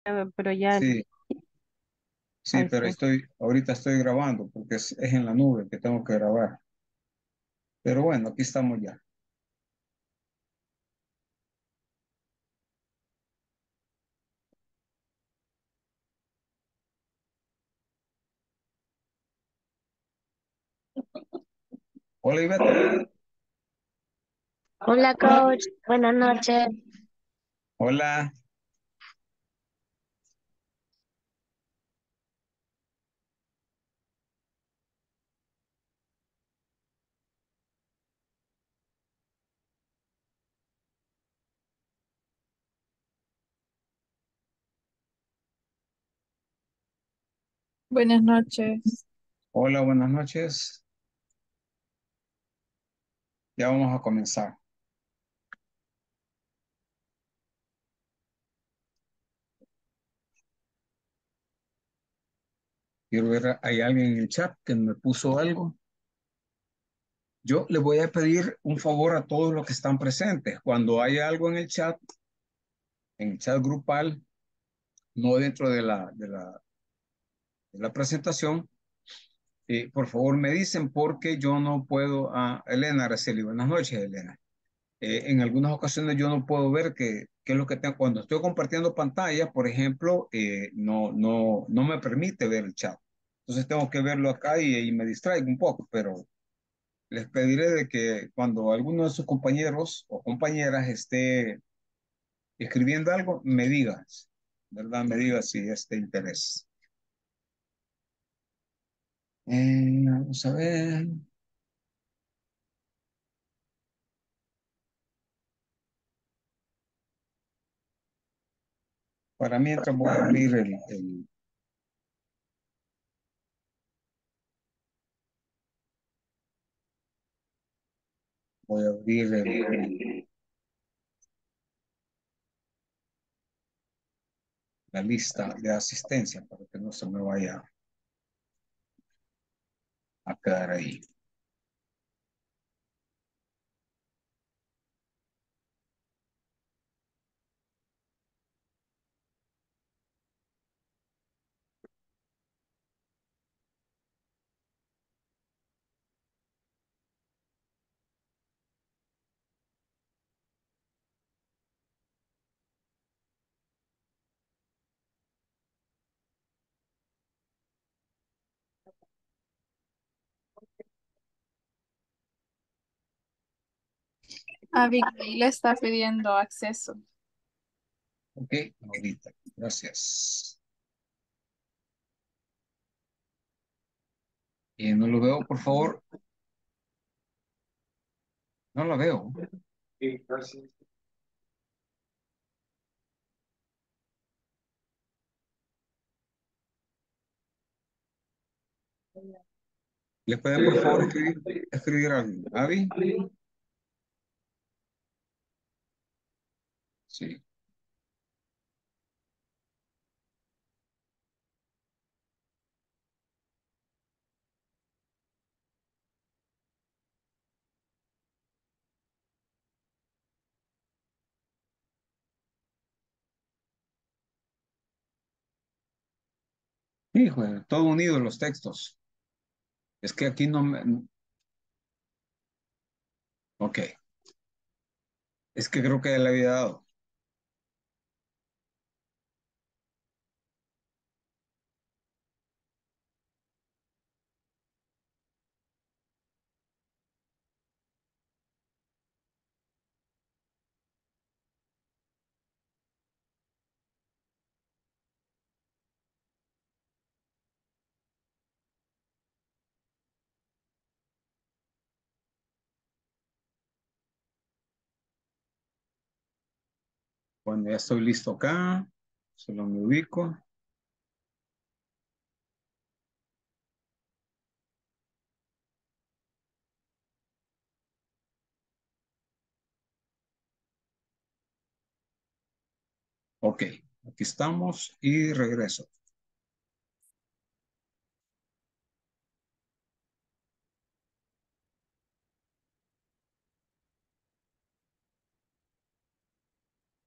pero ya, Sí, sí, ay, pero sí. ahorita estoy grabando porque es en la nube que tengo que grabar. Pero bueno, aquí estamos ya. Hola, Ivette. Hola, coach. Buenas noches. Hola. Buenas noches. Hola, buenas noches. Ya vamos a comenzar. Quiero ver, hay alguien en el chat que me puso algo. Yo le voy a pedir un favor a todos los que están presentes. Cuando haya algo en el chat grupal, no dentro de la presentación, por favor me dicen porque yo no puedo. Elena Araceli, buenas noches, Elena. En algunas ocasiones yo no puedo ver qué es lo que tengo. Cuando estoy compartiendo pantalla, por ejemplo, no me permite ver el chat. Entonces tengo que verlo acá y me distraigo un poco, pero les pediré de que cuando alguno de sus compañeros o compañeras esté escribiendo algo, me digas, ¿verdad? Me digas si es de interés. Vamos a ver. Para mientras voy a abrir voy a abrir la lista de asistencia para que no se me vaya a quedar ahí. Abigail le está pidiendo acceso. Ok, ahorita. Gracias. No lo veo, por favor. No la veo. ¿Le puede, por favor, escribir a alguien? ¿Avi? Sí. Hijo, todo unido los textos. Es que aquí no me... Ok. Es que creo que le había dado. Cuando ya estoy listo acá, solo me ubico. Ok, aquí estamos y regreso.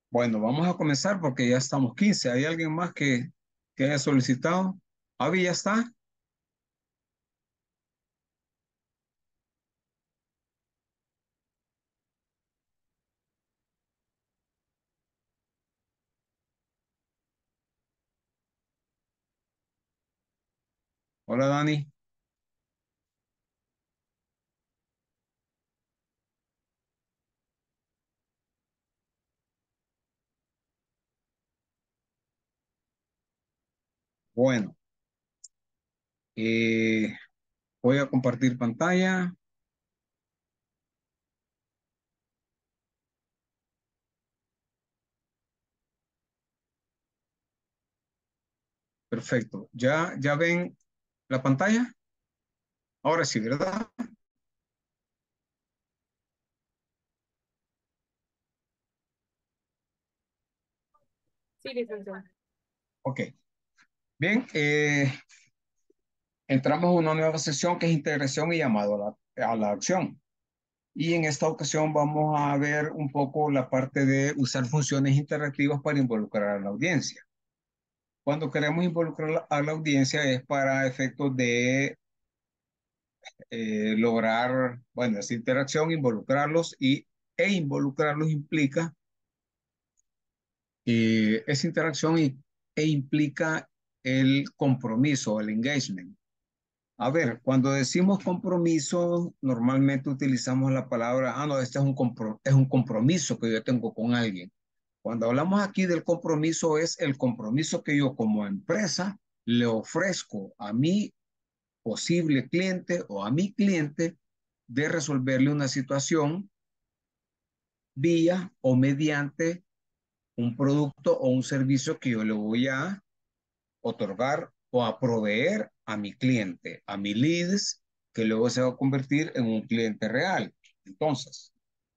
Bueno, vamos a comenzar porque ya estamos 15. ¿Hay alguien más que haya solicitado? Avi, ¿ya está? Hola, Dani. Bueno, eh, voy a compartir pantalla. Perfecto. ¿Ya ven la pantalla? Ahora sí, ¿verdad? Sí, licenciado. Ok. Bien, entramos a una nueva sesión que es integración y llamado a la acción. Y en esta ocasión vamos a ver un poco la parte de usar funciones interactivas para involucrar a la audiencia. Cuando queremos involucrar a la audiencia es para efectos de lograr, bueno, esa interacción, involucrarlos e involucrarlos implica esa interacción e implica el compromiso, el engagement. A ver, cuando decimos compromiso, normalmente utilizamos la palabra, no, este es un compromiso que yo tengo con alguien. Cuando hablamos aquí del compromiso, es el compromiso que yo como empresa le ofrezco a mi posible cliente o a mi cliente de resolverle una situación vía o mediante un producto o un servicio que yo le voy a otorgar o a proveer a mi cliente, a mi leads, que luego se va a convertir en un cliente real. Entonces,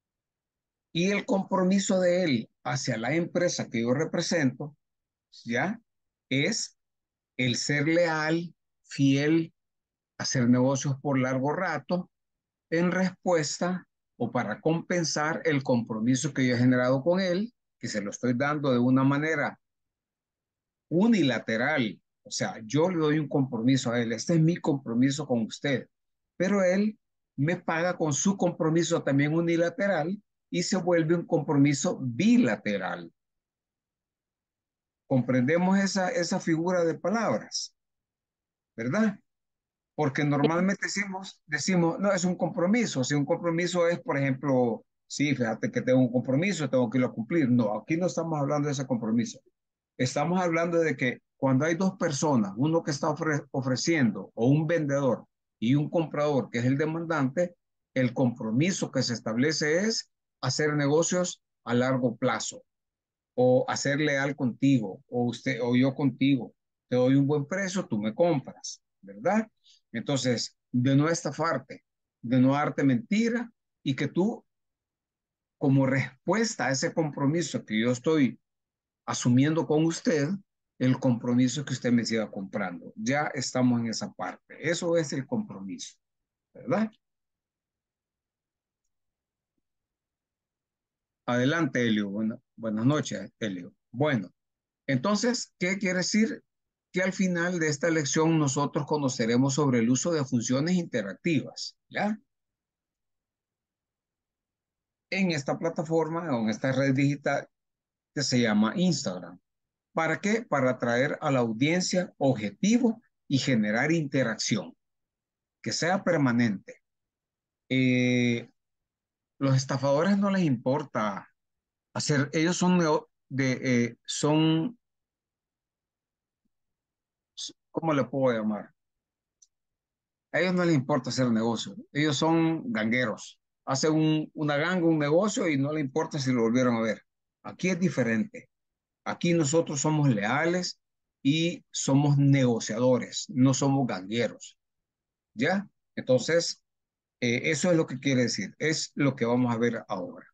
y el compromiso de él hacia la empresa que yo represento, ya, es el ser leal, fiel, hacer negocios por largo rato, en respuesta o para compensar el compromiso que yo he generado con él, que se lo estoy dando de una manera unilateral. O sea, yo le doy un compromiso a él, este es mi compromiso con usted, pero él me paga con su compromiso también unilateral y se vuelve un compromiso bilateral. Comprendemos esa figura de palabras, ¿verdad? Porque normalmente decimos, no, es un compromiso. Si un compromiso es, por ejemplo, sí, fíjate que tengo un compromiso, tengo que irlo a cumplir. No, aquí no estamos hablando de ese compromiso. Estamos hablando de que cuando hay dos personas, uno que está ofreciendo o un vendedor y un comprador, que es el demandante, el compromiso que se establece es hacer negocios a largo plazo o hacer leal contigo o usted o yo contigo. Te doy un buen precio, tú me compras, ¿verdad? Entonces, de no estafarte, de no darte mentira y que tú, como respuesta a ese compromiso que yo estoy asumiendo con usted, el compromiso que usted me siga comprando. Ya estamos en esa parte. Eso es el compromiso, ¿verdad? Adelante, Elio. Buenas noches, Elio. Bueno, entonces, ¿qué quiere decir? Que al final de esta lección nosotros conoceremos sobre el uso de funciones interactivas, ¿ya? En esta plataforma o en esta red digital que se llama Instagram. ¿Para qué? Para atraer a la audiencia objetivo y generar interacción, que sea permanente. Los estafadores no les importa hacer, ellos son son, ¿cómo le puedo llamar? A ellos no les importa hacer negocio. Ellos son gangueros. Hacen una ganga, un negocio y no le importa si lo volvieron a ver. Aquí es diferente. Aquí nosotros somos leales y somos negociadores, no somos gangueros. ¿Ya? Entonces, eso es lo que quiere decir. Es lo que vamos a ver ahora.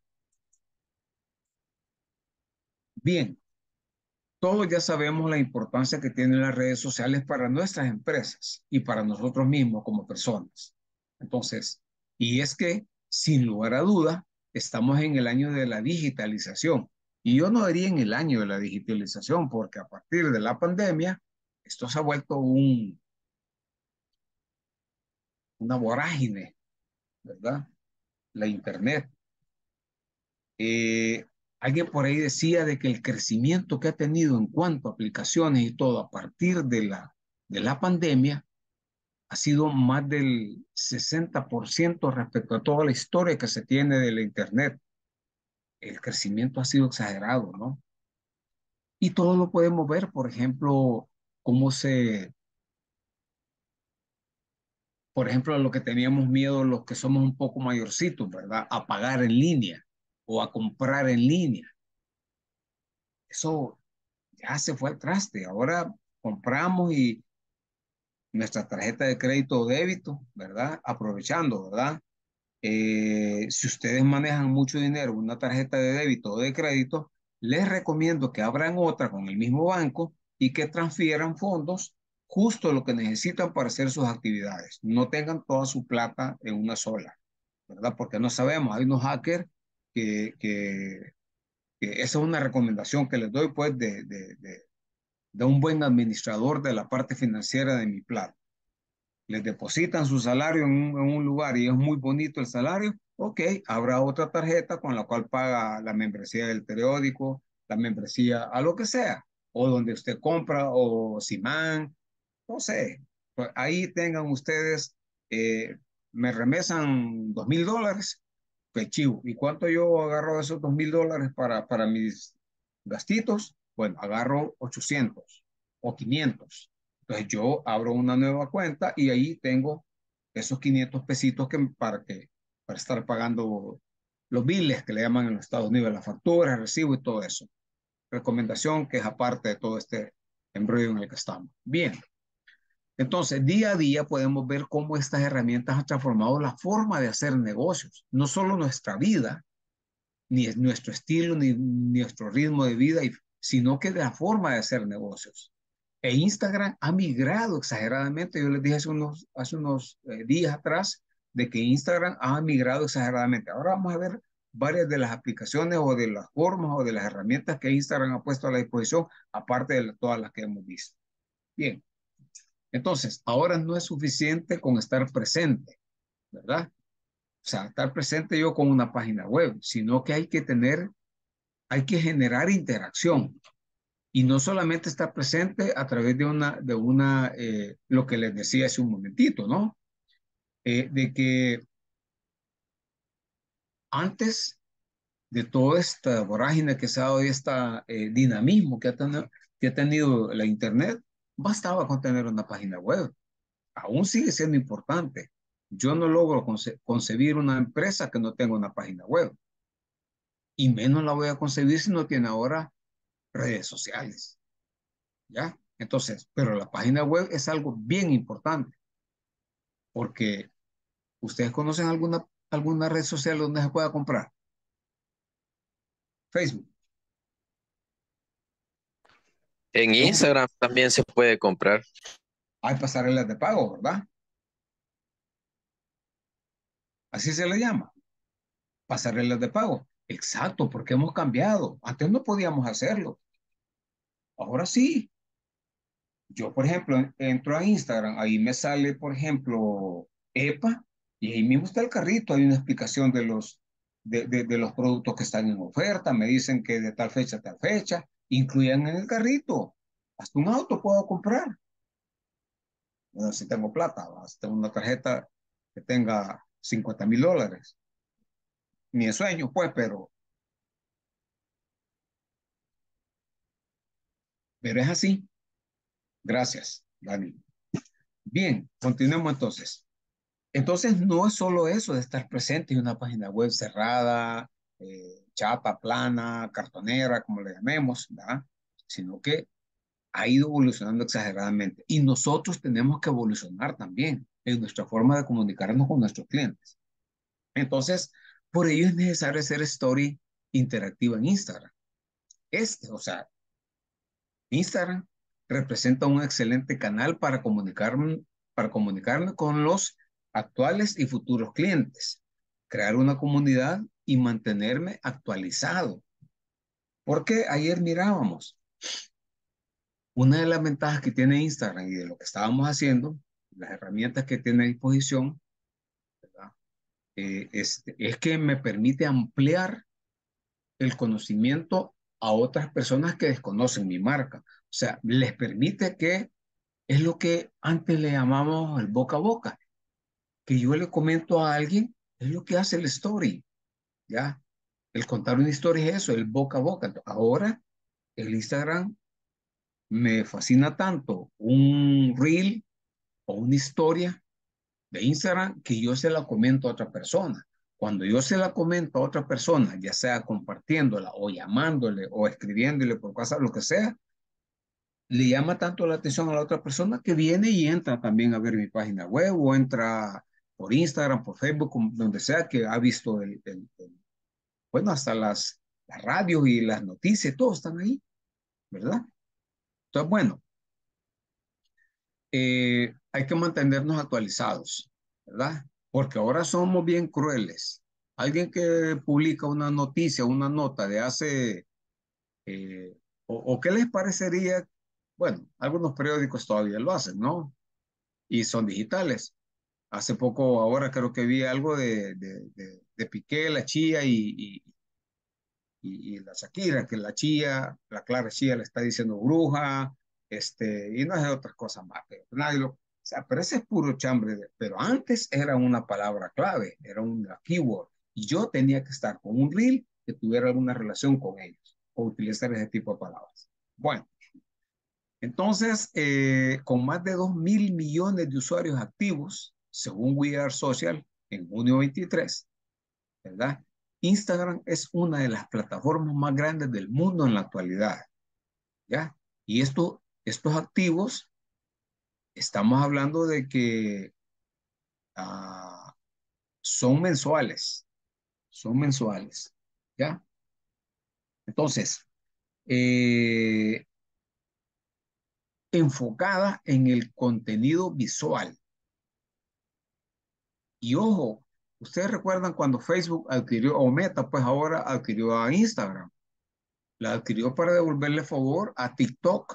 Bien, todos ya sabemos la importancia que tienen las redes sociales para nuestras empresas y para nosotros mismos como personas. Entonces, y es que, sin lugar a duda, estamos en el año de la digitalización. Y yo no diría en el año de la digitalización, porque a partir de la pandemia, esto se ha vuelto una vorágine, ¿verdad? La Internet. Eh, Alguien por ahí decía de que el crecimiento que ha tenido en cuanto a aplicaciones y todo a partir de la pandemia ha sido más del 60% respecto a toda la historia que se tiene de la Internet. El crecimiento ha sido exagerado, ¿no? Y todo lo podemos ver, por ejemplo, cómo se, por ejemplo, lo que teníamos miedo los que somos un poco mayorcitos, ¿verdad? A pagar en línea o a comprar en línea. Eso ya se fue al traste. Ahora compramos y nuestra tarjeta de crédito o débito, ¿verdad? Aprovechando, ¿verdad? Si ustedes manejan mucho dinero, una tarjeta de débito o de crédito, les recomiendo que abran otra con el mismo banco y que transfieran fondos justo lo que necesitan para hacer sus actividades. No tengan toda su plata en una sola, ¿verdad? Porque no sabemos, hay unos hackers que esa es una recomendación que les doy pues de un buen administrador de la parte financiera de mi plata. Les depositan su salario en un lugar y es muy bonito el salario, ok, habrá otra tarjeta con la cual paga la membresía del periódico, la membresía a lo que sea, o donde usted compra, o Simán, no sé. Pues ahí tengan ustedes, me remesan $2,000, pues chivo. ¿Y cuánto yo agarro de esos $2,000 para mis gastitos? Bueno, agarro 800 o 500. Entonces yo abro una nueva cuenta y ahí tengo esos 500 pesitos para estar pagando los biles que le llaman en los Estados Unidos, las facturas, el recibo y todo eso. Recomendación que es aparte de todo este embrollo en el que estamos. Bien, entonces día a día podemos ver cómo estas herramientas han transformado la forma de hacer negocios, no solo nuestra vida, ni nuestro estilo, ni nuestro ritmo de vida, sino que de la forma de hacer negocios. E Instagram ha migrado exageradamente. Yo les dije hace unos días atrás de que Instagram ha migrado exageradamente. Ahora vamos a ver varias de las aplicaciones o de las formas o de las herramientas que Instagram ha puesto a la disposición, aparte de todas las que hemos visto. Bien, entonces, ahora no es suficiente con estar presente, ¿verdad? O sea, estar presente yo con una página web, sino que hay que generar interacción. Y no solamente estar presente a través lo que les decía hace un momentito, ¿no? De que antes de toda esta vorágine que se ha dado y este dinamismo que ha tenido la Internet, bastaba con tener una página web. Aún sigue siendo importante. Yo no logro concebir una empresa que no tenga una página web. Y menos la voy a concebir si no tiene ahora redes sociales. ¿Ya? Entonces, pero la página web es algo bien importante porque ustedes conocen alguna red social donde se pueda comprar. Facebook. En ¿No? Instagram también se puede comprar. Hay pasarelas de pago, ¿verdad? Así se le llama. Pasarelas de pago. Exacto, porque hemos cambiado. Antes no podíamos hacerlo. Ahora sí. Yo, por ejemplo, entro a Instagram, ahí me sale, por ejemplo, EPA, y ahí mismo está el carrito, hay una explicación de los productos que están en oferta, me dicen que de tal fecha a tal fecha, incluyan en el carrito. Hasta un auto puedo comprar. Bueno, si tengo plata, si tengo una tarjeta que tenga $50,000. Ni en sueño, pues, pero es así. Gracias, Dani. Bien, continuemos entonces. Entonces, no es solo eso de estar presente en una página web cerrada, chata, plana, cartonera, como le llamemos, ¿verdad? Sino que ha ido evolucionando exageradamente. Y nosotros tenemos que evolucionar también en nuestra forma de comunicarnos con nuestros clientes. Entonces, por ello es necesario hacer story interactiva en Instagram. O sea, Instagram representa un excelente canal para comunicarme con los actuales y futuros clientes, crear una comunidad y mantenerme actualizado. Porque ayer mirábamos una de las ventajas que tiene Instagram y de lo que estábamos haciendo, las herramientas que tiene a disposición, ¿verdad? Es que me permite ampliar el conocimiento a otras personas que desconocen mi marca. O sea, les permite que es lo que antes le llamamos el boca a boca, que yo le comento a alguien, es lo que hace el story, ¿ya? El contar una historia es eso, el boca a boca. Ahora, el Instagram me fascina tanto un reel o una historia de Instagram que yo se la comento a otra persona. Cuando yo se la comento a otra persona, ya sea compartiéndola o llamándole o escribiéndole por WhatsApp, lo que sea, le llama tanto la atención a la otra persona que viene y entra también a ver mi página web o entra por Instagram, por Facebook, donde sea que ha visto bueno, hasta las radios y las noticias, todos están ahí, ¿verdad? Entonces, bueno, hay que mantenernos actualizados, ¿verdad? Porque ahora somos bien crueles. Alguien que publica una noticia, una nota de hace, eh, o qué les parecería, bueno, algunos periódicos todavía lo hacen, ¿no? Y son digitales. Hace poco, ahora creo que vi algo de Piqué, la Chía y la Shakira, que la Chía, la Clara Chía le está diciendo bruja, y no es de otras cosas más, pero nadie lo, o sea, pero ese es puro chambre, pero antes era una palabra clave, era una keyword, y yo tenía que estar con un reel que tuviera alguna relación con ellos, o utilizar ese tipo de palabras. Bueno, entonces, con más de 2.000 millones de usuarios activos, según We Are Social, en junio 23, ¿verdad? Instagram es una de las plataformas más grandes del mundo en la actualidad, ¿ya? Y estos activos, estamos hablando de que ah, son mensuales, ¿ya? Entonces, eh, enfocada en el contenido visual. Y ojo, ustedes recuerdan cuando Facebook adquirió, o Meta, pues ahora adquirió a Instagram. La adquirió para devolverle favor a TikTok.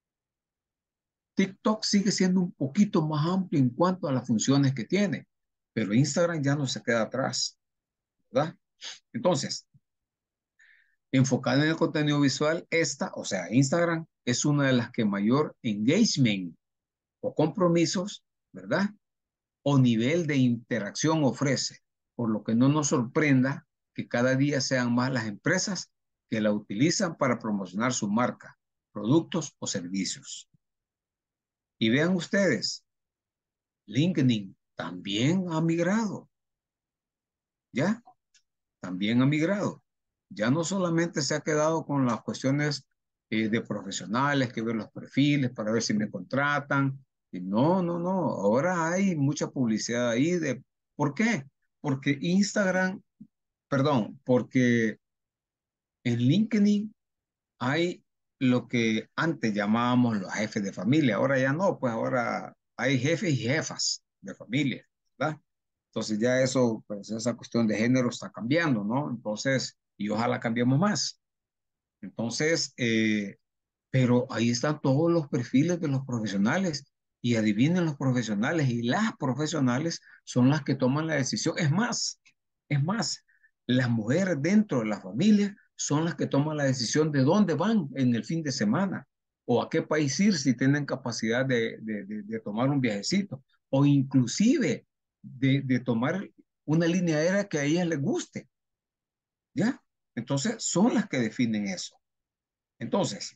TikTok sigue siendo un poquito más amplio en cuanto a las funciones que tiene, pero Instagram ya no se queda atrás, ¿verdad? Entonces, enfocada en el contenido visual, o sea, Instagram es una de las que mayor engagement o compromisos, ¿verdad? O nivel de interacción ofrece, por lo que no nos sorprenda que cada día sean más las empresas que la utilizan para promocionar su marca, productos o servicios. Y vean ustedes, LinkedIn también ha migrado, ¿ya? También ha migrado. Ya no solamente se ha quedado con las cuestiones de profesionales, que ver los perfiles para ver si me contratan. Y no, no, no. Ahora hay mucha publicidad ahí de... ¿Por qué? Porque Instagram, perdón, porque en LinkedIn hay lo que antes llamábamos los jefes de familia. Ahora ya no, pues ahora hay jefes y jefas de familia, ¿verdad? Entonces ya eso, pues esa cuestión de género está cambiando, ¿no? Entonces, y ojalá cambiemos más. Entonces, pero ahí están todos los perfiles de los profesionales y adivinen los profesionales y las profesionales son las que toman la decisión. Es más, las mujeres dentro de la familia son las que toman la decisión de dónde van en el fin de semana o a qué país ir si tienen capacidad de tomar un viajecito o inclusive de tomar una línea aérea que a ellas les guste, ¿ya? Entonces, son las que definen eso. Entonces,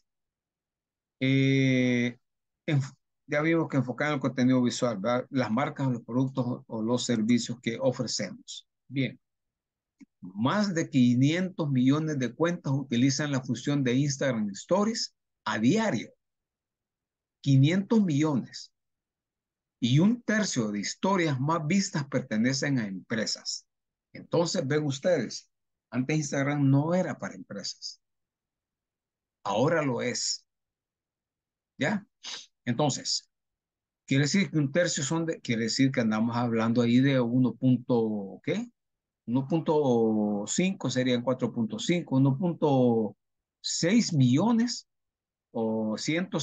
eh, enf- ya vimos que enfocar en el contenido visual, ¿verdad? Las marcas, los productos o los servicios que ofrecemos. Bien, más de 500 millones de cuentas utilizan la función de Instagram Stories a diario. 500 millones. Y un tercio de historias más vistas pertenecen a empresas. Entonces, ven ustedes, antes Instagram no era para empresas. Ahora lo es. ¿Ya? Entonces, quiere decir que un tercio quiere decir que andamos hablando ahí de 1. ¿Qué? 1.5 serían 4.5, 1. 6 millones o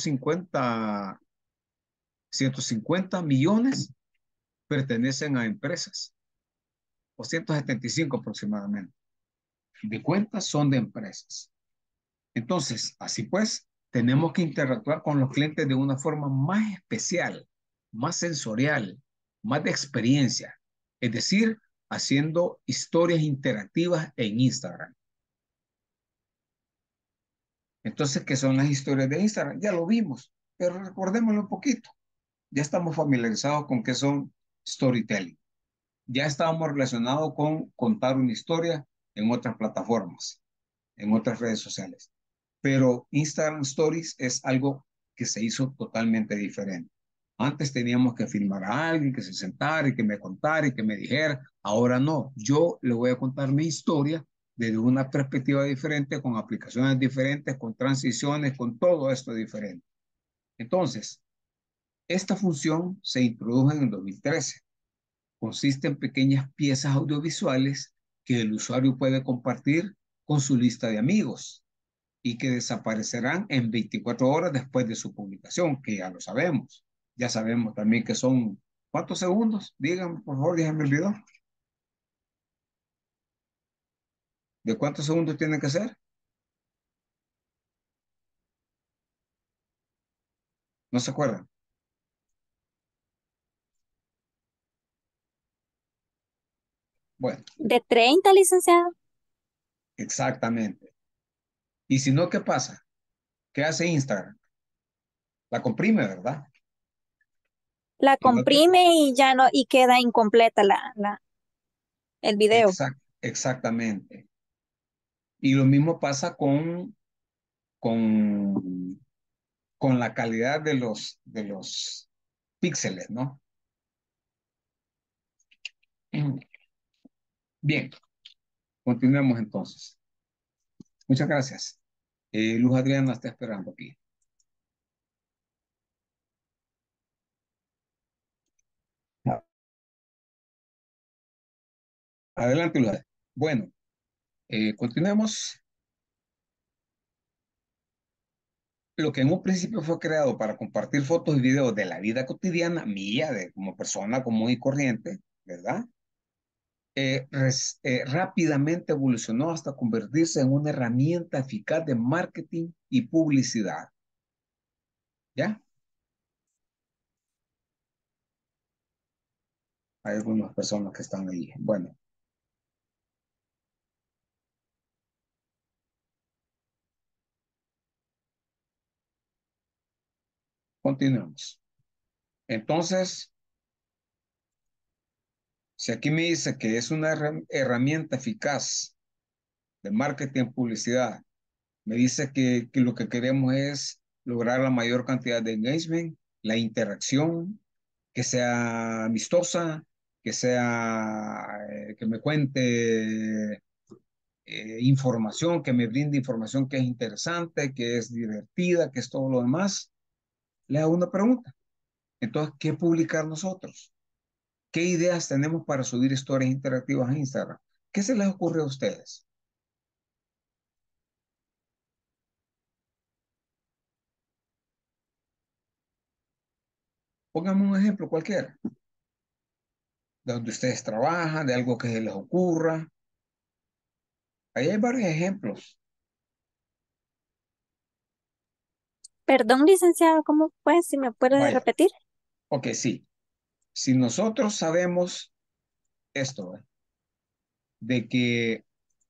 150 millones pertenecen a empresas, o 175 aproximadamente, de cuentas son de empresas. Entonces, así pues, tenemos que interactuar con los clientes de una forma más especial, más sensorial, más de experiencia. Es decir, haciendo historias interactivas en Instagram. Entonces, ¿qué son las historias de Instagram? Ya lo vimos, pero recordémoslo un poquito. Ya estamos familiarizados con qué son storytelling. Ya estábamos relacionados con contar una historia en otras plataformas, en otras redes sociales. Pero Instagram Stories es algo que se hizo totalmente diferente. Antes teníamos que filmar a alguien que se sentara y que me contara y que me dijera. Ahora no, yo le voy a contar mi historia desde una perspectiva diferente, con aplicaciones diferentes, con transiciones, con todo esto diferente. Entonces, esta función se introdujo en el 2013. Consiste en pequeñas piezas audiovisuales que el usuario puede compartir con su lista de amigos y que desaparecerán en 24 horas después de su publicación, que ya lo sabemos. Ya sabemos también que son, ¿cuántos segundos? Díganme, por favor, déjenme el video. ¿De cuántos segundos tiene que ser? ¿No se acuerdan? Bueno, ¿De 30, licenciado? exactamente. Y si no, ¿qué pasa? ¿Qué hace Instagram? La comprime, ¿verdad? La Y no te... comprime y ya no, y queda incompleta el video. Exactamente. Y lo mismo pasa con, con la calidad de los píxeles, ¿no? Bien, continuemos entonces. Muchas gracias. Luz Adriana está esperando aquí. Adelante, Luz. Bueno, continuemos. Lo que en un principio fue creado para compartir fotos y videos de la vida cotidiana mía, de como persona común y corriente, ¿verdad? Rápidamente evolucionó hasta convertirse en una herramienta eficaz de marketing y publicidad. ¿Ya? Hay algunas personas que están ahí. Bueno, continuemos. Entonces, si aquí me dice que es una herramienta eficaz de marketing y publicidad, me dice que lo que queremos es lograr la mayor cantidad de engagement, la interacción, que sea amistosa, que sea, que me cuente información, que me brinde información que es interesante, que es divertida, que es todo lo demás. Le hago una pregunta. Entonces, ¿qué publicar nosotros? ¿Qué ideas tenemos para subir historias interactivas a Instagram? ¿Qué se les ocurre a ustedes? Pónganme un ejemplo cualquiera, de donde ustedes trabajan, de algo que se les ocurra. Ahí hay varios ejemplos. Perdón, licenciado, ¿cómo pues si me puede Vaya, repetir? ok, sí. Si nosotros sabemos esto, de que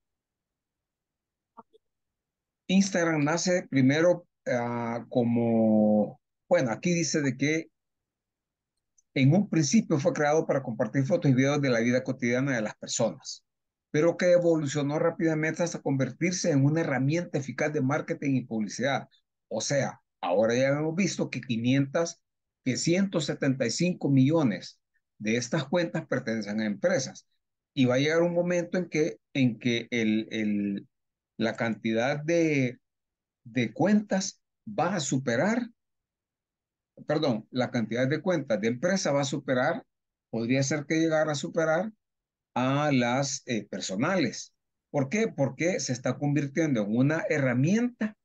Instagram nace primero como, bueno, aquí dice de que en un principio fue creado para compartir fotos y videos de la vida cotidiana de las personas, pero que evolucionó rápidamente hasta convertirse en una herramienta eficaz de marketing y publicidad. O sea, ahora ya hemos visto que 175 millones de estas cuentas pertenecen a empresas. Y va a llegar un momento en que la cantidad de cuentas va a superar, perdón, la cantidad de cuentas de empresa va a superar, podría ser que llegara a superar a las personales. ¿Por qué? Porque se está convirtiendo en una herramienta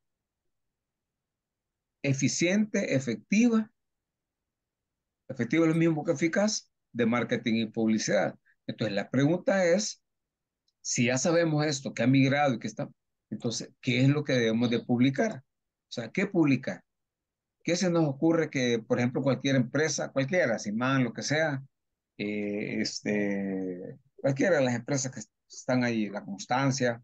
eficiente, efectiva es lo mismo que eficaz, de marketing y publicidad. Entonces, la pregunta es, si ya sabemos esto, que ha migrado y que está, entonces, ¿qué es lo que debemos de publicar? O sea, ¿qué publicar? ¿Qué se nos ocurre que, por ejemplo, cualquier empresa, cualquiera, Simán, lo que sea, cualquiera de las empresas que están ahí, La Constancia,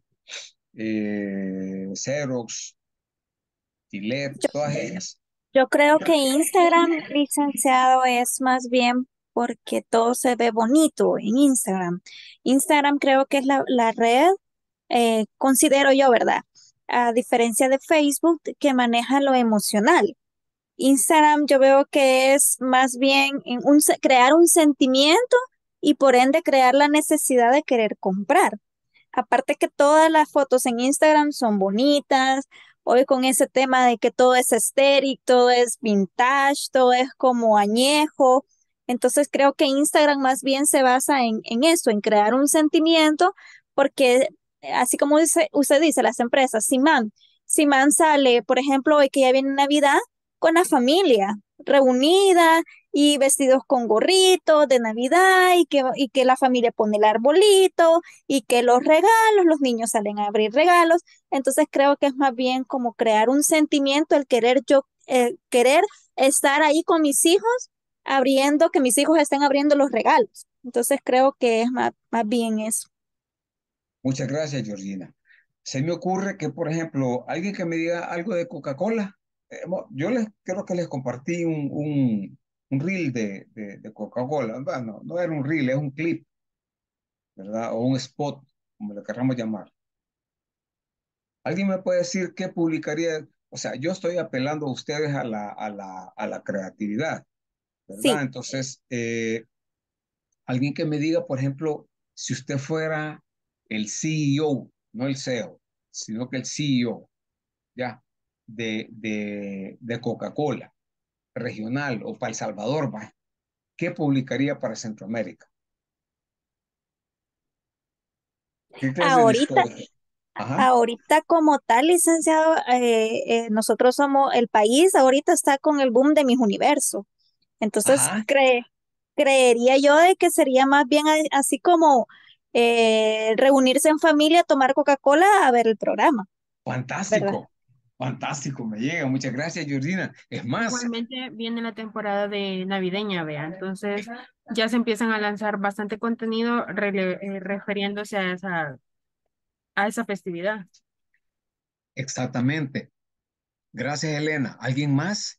Xerox, Gillette, Yo, todas ellas? yo creo que Instagram, licenciado, es más bien porque todo se ve bonito en Instagram. Instagram creo que es la red, considero yo, ¿verdad? A diferencia de Facebook, que maneja lo emocional. Instagram yo veo que es más bien crear un sentimiento y por ende crear la necesidad de querer comprar. Aparte que todas las fotos en Instagram son bonitas, hoy con ese tema de que todo es estéril, todo es vintage, todo es como añejo. Entonces creo que Instagram más bien se basa en eso, en crear un sentimiento, porque así como usted dice, las empresas, si man sale, por ejemplo, hoy que ya viene Navidad, con la familia reunida y vestidos con gorritos de Navidad y que la familia pone el arbolito y que los regalos, los niños salen a abrir regalos. Entonces creo que es más bien como crear un sentimiento, el querer estar ahí con mis hijos, que mis hijos estén abriendo los regalos. Entonces creo que es más bien eso. Muchas gracias, Georgina. Se me ocurre que, por ejemplo, alguien que me diga algo de Coca-Cola, yo creo que les compartí un reel de Coca-Cola. Bueno, no era un reel, es un clip, ¿verdad? O un spot, como le queramos llamar. ¿Alguien me puede decir qué publicaría? O sea, yo estoy apelando a ustedes a la creatividad, ¿verdad? Sí, Entonces, alguien que me diga, por ejemplo, si usted fuera el CEO, no el CEO, sino que el CEO, ya, de Coca-Cola, regional o para El Salvador, ¿va? ¿Qué publicaría para Centroamérica? ¿Qué clase de ahorita, historia? Ajá, ahorita como tal, licenciado, nosotros somos el país, ahorita está con el boom de mis universos. Entonces, ajá, creería yo de que sería más bien así como reunirse en familia, tomar Coca-Cola a ver el programa, ¿verdad? fantástico, fantástico, me llega. Muchas gracias, Georgina. Es más, Igualmente viene la temporada de navideña, vea. Entonces ya se empiezan a lanzar bastante contenido refiriéndose a esa festividad. exactamente. Gracias, Elena. ¿Alguien más?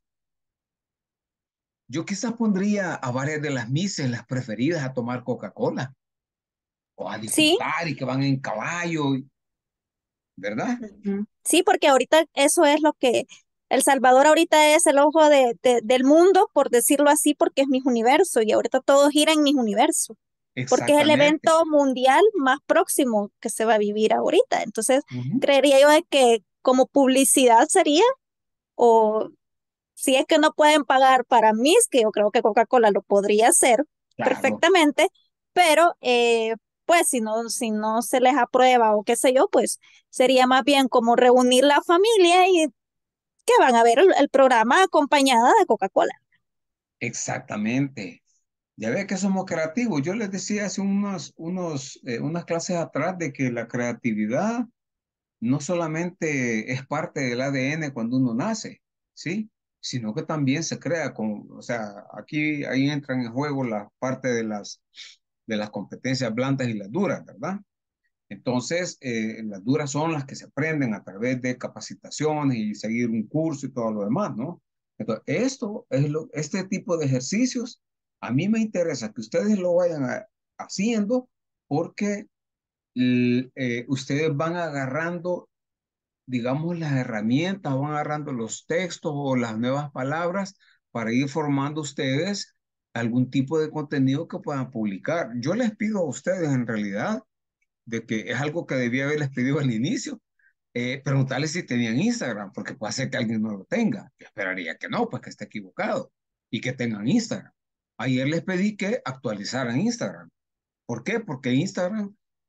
Yo quizás pondría a varias de las mises, las preferidas, a tomar Coca-Cola o a Sí, disfrutar y que van en caballo, ¿verdad? ujú. Sí, porque ahorita eso es lo que El Salvador ahorita es el ojo del mundo, por decirlo así, porque es mi universo y ahorita todo gira en mi universo, porque es el Exactamente. evento mundial más próximo que se va a vivir ahorita. Entonces, Ujú. creería yo de que como publicidad sería, o si es que no pueden pagar para mí, que yo creo que Coca-Cola lo podría hacer Claro, perfectamente, pero pues si no se les aprueba o qué sé yo, pues sería más bien como reunir la familia y que van a ver el programa acompañada de Coca-Cola. exactamente. Ya ve que somos creativos. Yo les decía hace unas clases atrás de que la creatividad no solamente es parte del ADN cuando uno nace, ¿sí? Sino que también se crea o sea, ahí entran en juego la parte de las competencias blandas y las duras, ¿verdad? Entonces, las duras son las que se aprenden a través de capacitaciones y seguir un curso y todo lo demás, ¿no? Entonces, este tipo de ejercicios, a mí me interesa que ustedes lo vayan haciendo porque ustedes van agarrando, digamos, las herramientas, van agarrando los textos o las nuevas palabras para ir formando ustedes algún tipo de contenido que puedan publicar. Yo les pido a ustedes en realidad de que es algo que debía haberles pedido al inicio, preguntarles si tenían Instagram, porque puede ser que alguien no lo tenga. Yo esperaría que no, pues que esté equivocado y que tengan Instagram. Ayer les pedí que actualizaran Instagram. ¿Por qué? Porque Instagram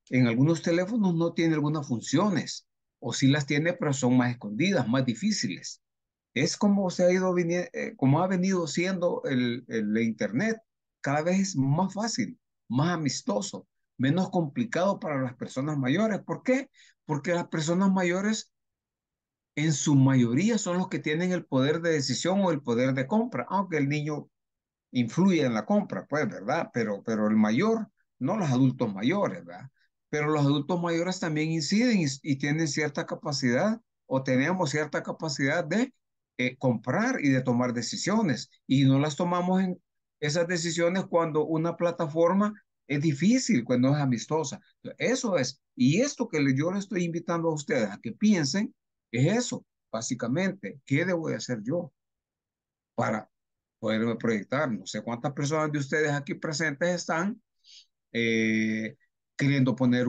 En algunos teléfonos no tiene algunas funciones, o sí las tiene, pero son más escondidas, más difíciles. Es como se ha ido como ha venido siendo el Internet. Cada vez es más fácil, más amistoso, menos complicado para las personas mayores. ¿Por qué? Porque las personas mayores en su mayoría son los que tienen el poder de decisión o el poder de compra, aunque el niño influye en la compra, pues, ¿verdad? Pero el mayor, no los adultos mayores, ¿verdad? Pero los adultos mayores también inciden y tienen cierta capacidad o tenemos cierta capacidad de comprar y de tomar decisiones. Y no las tomamos en esas decisiones cuando una plataforma es difícil, cuando es amistosa. Eso es. Y esto que yo le estoy invitando a ustedes a que piensen, es eso, básicamente. ¿Qué debo de hacer yo para poderme proyectar? No sé cuántas personas de ustedes aquí presentes están eh, queriendo poner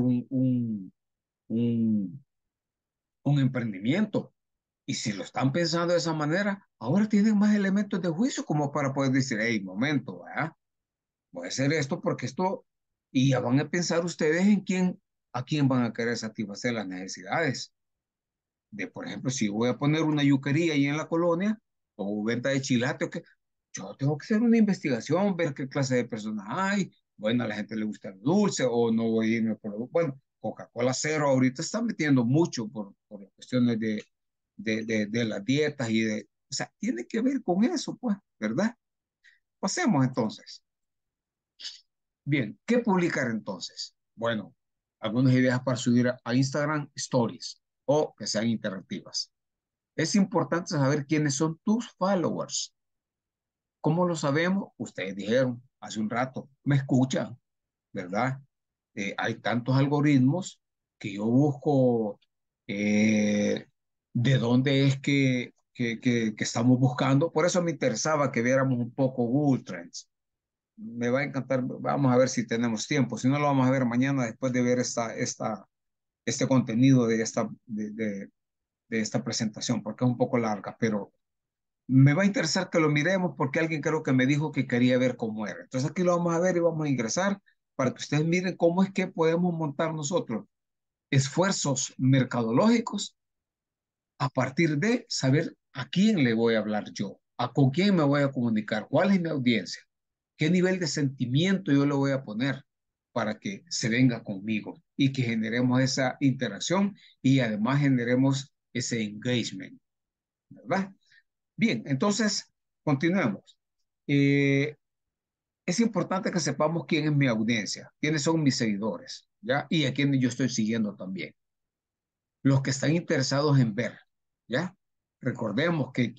un, un emprendimiento. Y si lo están pensando de esa manera, ahora tienen más elementos de juicio como para poder decir, hey, momento, ¿verdad? Voy a hacer esto porque esto, y ya van a pensar ustedes en quién, a quién van a querer satisfacer las necesidades. De, por ejemplo, si voy a poner una yuquería ahí en la colonia, o venta de chilate, o qué, yo tengo que hacer una investigación, ver qué clase de personas hay. Bueno, a la gente le gusta el dulce, o no voy a irme por lo, bueno, Coca-Cola Cero ahorita está metiendo mucho por las cuestiones de las dietas y de, o sea, tiene que ver con eso, pues, ¿verdad? Pasemos entonces. Bien, ¿qué publicar entonces? Bueno, algunas ideas para subir a Instagram Stories o que sean interactivas. Es importante saber quiénes son tus followers. ¿Cómo lo sabemos? Ustedes dijeron hace un rato, me escuchan, ¿verdad? Hay tantos algoritmos que yo busco de dónde es que estamos buscando. Por eso me interesaba que viéramos un poco Google Trends. Me va a encantar, vamos a ver si tenemos tiempo. Si no, lo vamos a ver mañana después de ver este contenido de esta presentación, porque es un poco larga, pero me va a interesar que lo miremos porque alguien creo que me dijo que quería ver cómo era. Entonces aquí lo vamos a ver y vamos a ingresar para que ustedes miren cómo es que podemos montar nosotros esfuerzos mercadológicos a partir de saber a quién le voy a hablar yo, a con quién me voy a comunicar, cuál es mi audiencia, qué nivel de sentimiento yo le voy a poner para que se venga conmigo y que generemos esa interacción y además generemos ese engagement, ¿verdad? Bien, entonces, continuemos. Eh, es importante que sepamos quién es mi audiencia, quiénes son mis seguidores, ¿ya? Y a quiénes yo estoy siguiendo también. Los que están interesados en ver, ¿ya? Recordemos que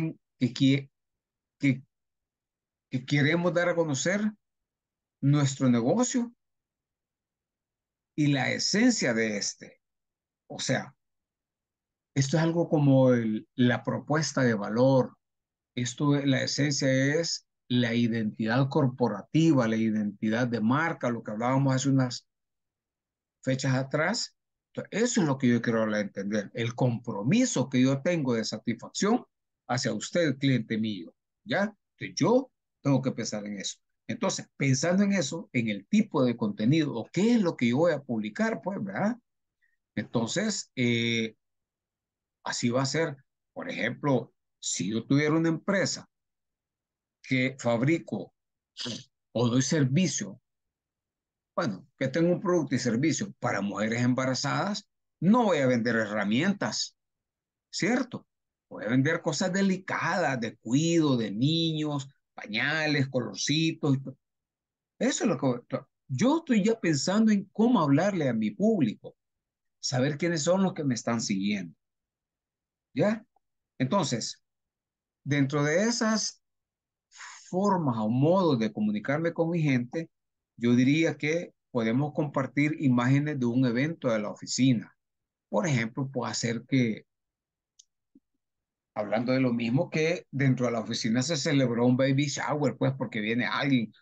que, que queremos dar a conocer nuestro negocio y la esencia de este. O sea, esto es algo como la propuesta de valor. La esencia es la identidad corporativa, la identidad de marca, lo que hablábamos hace unas fechas atrás. Entonces, eso es lo que yo quiero hablar, entender, el compromiso que yo tengo de satisfacción hacia usted, el cliente mío, ¿ya? Entonces, yo tengo que pensar en eso. Entonces, pensando en eso, en el tipo de contenido o qué es lo que yo voy a publicar, pues, ¿verdad? Entonces, así va a ser. Por ejemplo, si yo tuviera una empresa que fabrico o doy servicio, bueno, que tengo un producto y servicio para mujeres embarazadas, no voy a vender herramientas, ¿cierto? Voy a vender cosas delicadas, de cuido, de niños, pañales, colorcitos. Eso es lo que yo estoy ya pensando en cómo hablarle a mi público, saber quiénes son los que me están siguiendo, ¿ya? Entonces, dentro de esas formas o modos de comunicarme con mi gente, yo diría que podemos compartir imágenes de un evento de la oficina. Por ejemplo, puede hacer que, hablando de lo mismo, que dentro de la oficina se celebró un baby shower, pues porque viene alguien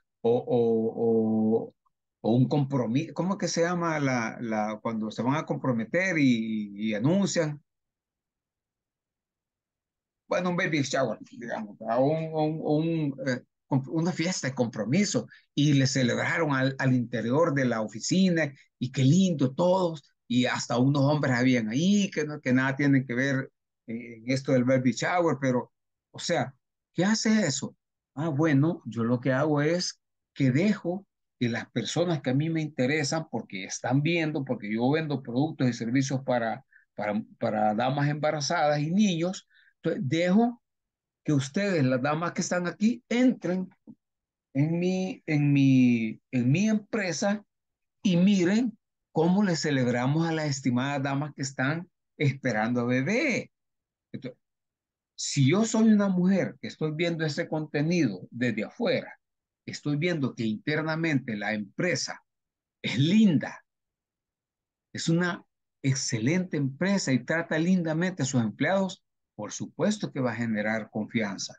o un compromiso. ¿Cómo que se llama cuando se van a comprometer y anuncian? Bueno, un baby shower, digamos, ¿verdad? una fiesta de compromiso y le celebraron al interior de la oficina y qué lindo todos y hasta unos hombres habían ahí que, no, que nada tienen que ver en esto del baby shower, pero, o sea, ¿qué hace eso? Ah, bueno, yo lo que hago es que dejo que las personas que a mí me interesan, porque están viendo, porque yo vendo productos y servicios para damas embarazadas y niños, entonces dejo que ustedes, las damas que están aquí, entren en mi empresa y miren cómo le celebramos a las estimadas damas que están esperando a bebé. Entonces, si yo soy una mujer que estoy viendo ese contenido desde afuera, estoy viendo que internamente la empresa es linda, es una excelente empresa y trata lindamente a sus empleados, por supuesto que va a generar confianza.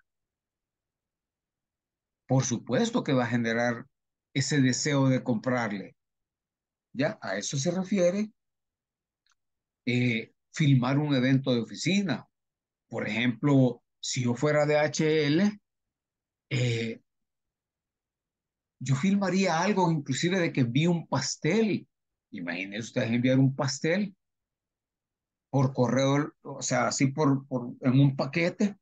Por supuesto que va a generar ese deseo de comprarle. ¿Ya? A eso se refiere filmar un evento de oficina. Por ejemplo, si yo fuera de HL, eh, yo filmaría algo inclusive de que vi un pastel. Imagínense ustedes enviar un pastel por correo, o sea, así en un paquete.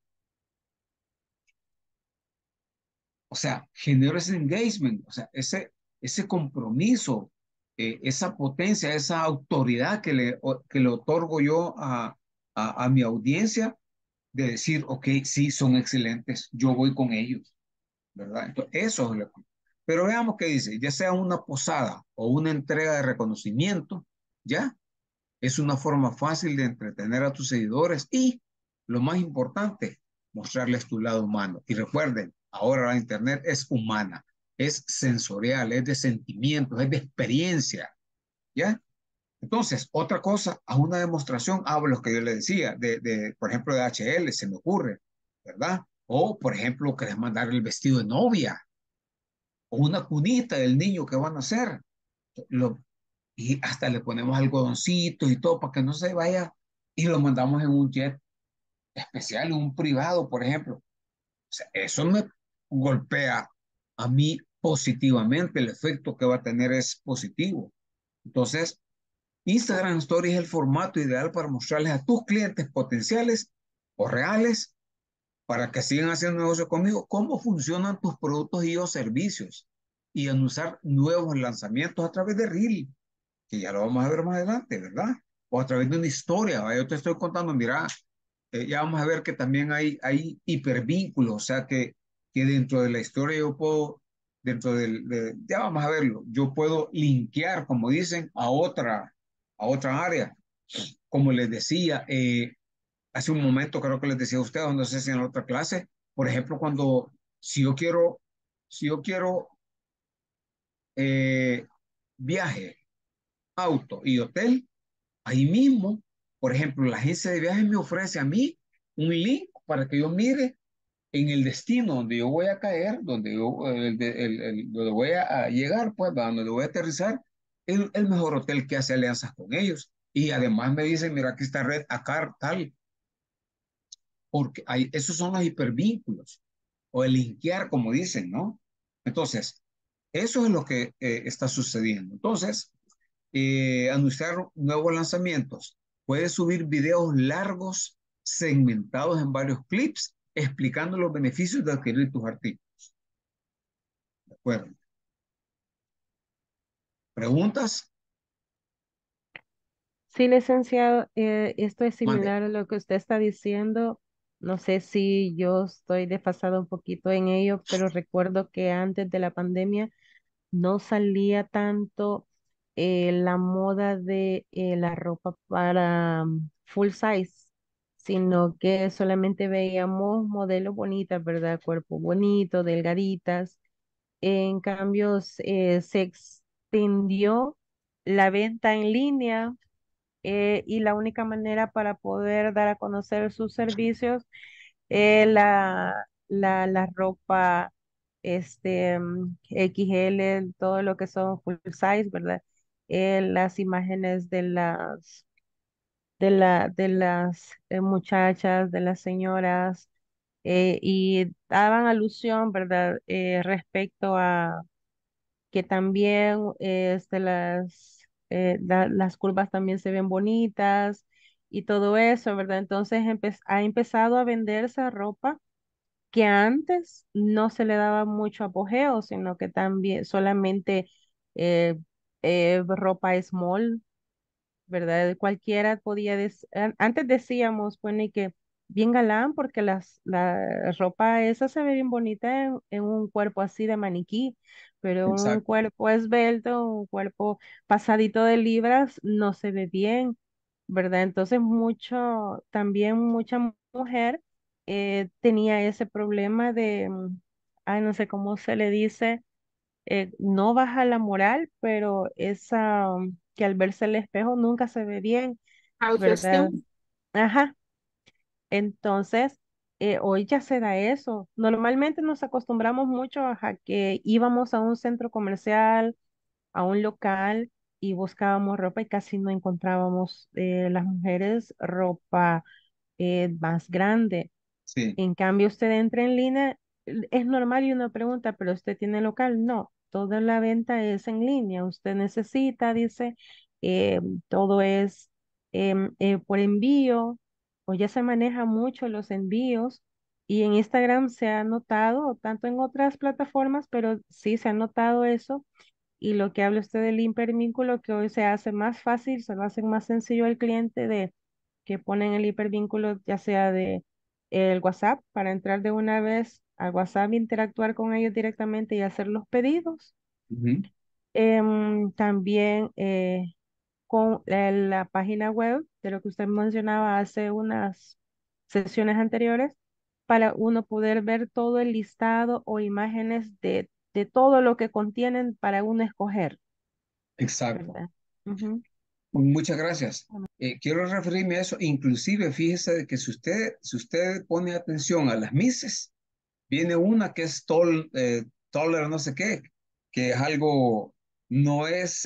O sea, genero ese engagement, o sea, ese compromiso, esa potencia, esa autoridad que le otorgo yo a mi audiencia de decir, ok, sí, son excelentes, yo voy con ellos, ¿verdad? Entonces, eso es lo que... Pero veamos qué dice, ya sea una posada o una entrega de reconocimiento, ¿ya? Es una forma fácil de entretener a tus seguidores y, lo más importante, mostrarles tu lado humano. Y recuerden, ahora la internet es humana, es sensorial, es de sentimientos, es de experiencia, ¿ya? Entonces, otra cosa, a una demostración, hago lo que yo le decía, por ejemplo, de HL, se me ocurre, ¿verdad? O, por ejemplo, querés mandar el vestido de novia o una cunita del niño que van a hacer. Lo, y hasta le ponemos algodoncitos y todo para que no se vaya y lo mandamos en un jet especial, en un privado, por ejemplo. O sea, eso me golpea a mí positivamente, el efecto que va a tener es positivo. Entonces, Instagram Story es el formato ideal para mostrarles a tus clientes potenciales o reales para que sigan haciendo negocio conmigo cómo funcionan tus productos y o servicios y anunciar nuevos lanzamientos a través de Reel, que ya lo vamos a ver más adelante, ¿verdad? O a través de una historia, ¿va? Yo te estoy contando, mira, ya vamos a ver que también hay hipervínculos, o sea que dentro de la historia yo puedo, ya vamos a verlo, yo puedo linkear, como dicen, a otra área. Como les decía, hace un momento creo que les decía a ustedes, no sé si en la otra clase, por ejemplo, si yo quiero eh, viaje, auto y hotel, ahí mismo, por ejemplo, la agencia de viajes me ofrece a mí un link para que yo mire en el destino donde yo voy a caer, donde voy a llegar, pues, donde voy a aterrizar, el mejor hotel que hace alianzas con ellos. Y además me dicen, mira, aquí está Red Acar, tal, porque esos son los hipervínculos, o el linkear, como dicen, ¿no? Entonces, eso es lo que está sucediendo. Entonces, anunciar nuevos lanzamientos. Puedes subir videos largos, segmentados en varios clips, explicando los beneficios de adquirir tus artículos. ¿De acuerdo? ¿Preguntas? Sí, licenciado, esto es Mande. similar a lo que usted está diciendo. No sé si yo estoy desfasado un poquito en ello, pero recuerdo que antes de la pandemia no salía tanto la moda de la ropa para full size, sino que solamente veíamos modelos bonitas, ¿verdad? Cuerpo bonito, delgaditas. En cambio, se extendió la venta en línea, y la única manera para poder dar a conocer sus servicios es la ropa XL, todo lo que son full size, ¿verdad? Las imágenes de las muchachas, de las señoras, y daban alusión, ¿verdad? Respecto a que también las curvas también se ven bonitas y todo eso, ¿verdad? Entonces ha empezado a venderse ropa que antes no se le daba mucho apogeo, sino que también solamente eh, ropa small, ¿verdad? Cualquiera podía antes decíamos, pone que bien galán, porque la ropa esa se ve bien bonita en un cuerpo así de maniquí, pero un Exacto. cuerpo esbelto, un cuerpo pasadito de libras, no se ve bien, ¿verdad? Entonces también mucha mujer tenía ese problema de, ay, no sé cómo se le dice, no baja la moral, pero esa que al verse al espejo nunca se ve bien, ¿verdad? Autoestima. Ajá. Entonces, hoy ya se da eso. Normalmente nos acostumbramos mucho a que íbamos a un centro comercial, a un local y buscábamos ropa y casi no encontrábamos las mujeres ropa más grande. Sí, En cambio, usted entra en línea, es normal y uno pregunta, pero usted tiene local. No, toda la venta es en línea. Usted necesita, dice, eh, todo es por envío, o ya se maneja mucho los envíos. Y en Instagram se ha notado, tanto en otras plataformas, pero sí se ha notado eso. Y lo que habla usted del hipervínculo, que hoy se hace más fácil, se lo hacen más sencillo al cliente de que ponen el hipervínculo, ya sea de el WhatsApp, para entrar de una vez al WhatsApp, interactuar con ellos directamente y hacer los pedidos. ujú, También con la página web, de lo que usted mencionaba hace unas sesiones anteriores, para uno poder ver todo el listado o imágenes de todo lo que contienen para uno escoger, exacto. ¿verdad? Ujú. Muchas gracias. Quiero referirme a eso. Inclusive, fíjese de que si usted pone atención a las Misses, viene una que es taller no sé qué, que es algo, no es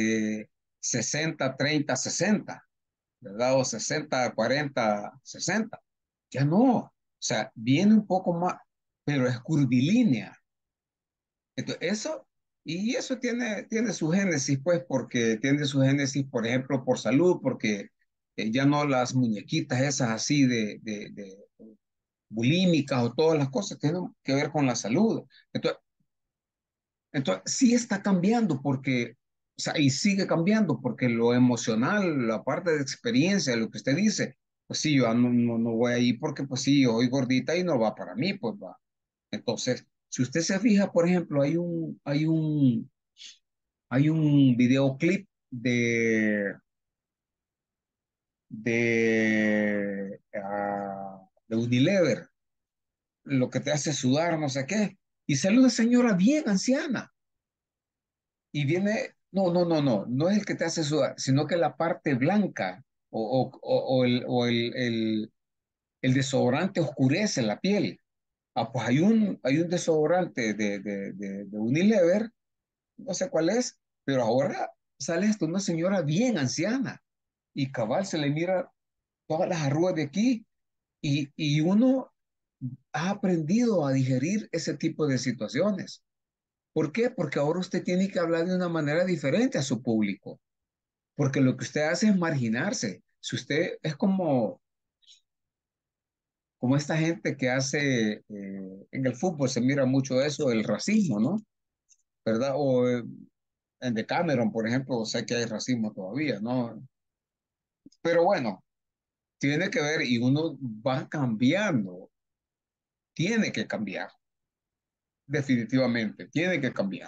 60, 30, 60, ¿verdad? O 60, 40, 60. Ya no. O sea, viene un poco más, pero es curvilínea. Entonces, eso tiene su génesis, pues, porque tiene su génesis, por ejemplo, por salud, porque ya no las muñequitas esas así de bulímicas o todas las cosas tienen que ver con la salud. Entonces sí está cambiando porque, o sea, y sigue cambiando porque lo emocional, la parte de experiencia, lo que usted dice, pues sí, yo no voy a ir porque, pues sí, yo soy gordita y no va para mí, pues va. Entonces, si usted se fija, por ejemplo, hay un videoclip de Unilever, lo que te hace sudar, no sé qué, y sale una señora bien anciana y viene, no es el que te hace sudar, sino que la parte blanca o el desodorante oscurece la piel. Ah, pues hay un desodorante de Unilever, no sé cuál es, pero ahora sale hasta una señora bien anciana y cabal se le mira todas las arrugas de aquí y uno ha aprendido a digerir ese tipo de situaciones. ¿Por qué? Porque ahora usted tiene que hablar de una manera diferente a su público, porque lo que usted hace es marginarse. Si usted es como esta gente que hace, en el fútbol se mira mucho eso, el racismo, ¿no? ¿Verdad? O en Decameron, por ejemplo, sé que hay racismo todavía, ¿no? Pero bueno, tiene que ver y uno va cambiando, tiene que cambiar, definitivamente, tiene que cambiar.